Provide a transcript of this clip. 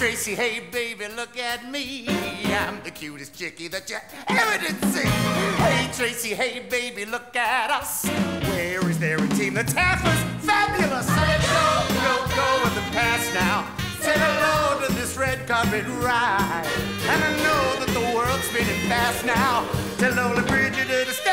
Tracy, hey baby, look at me. I'm the cutest chickie that you ever did see. Hey Tracy, hey baby, look at us. Where is there a team that's half as fabulous? Let's go with the past now. Say hello to this red carpet ride. And I know that the world's spinning fast now. Tell Lola Bridget to stay.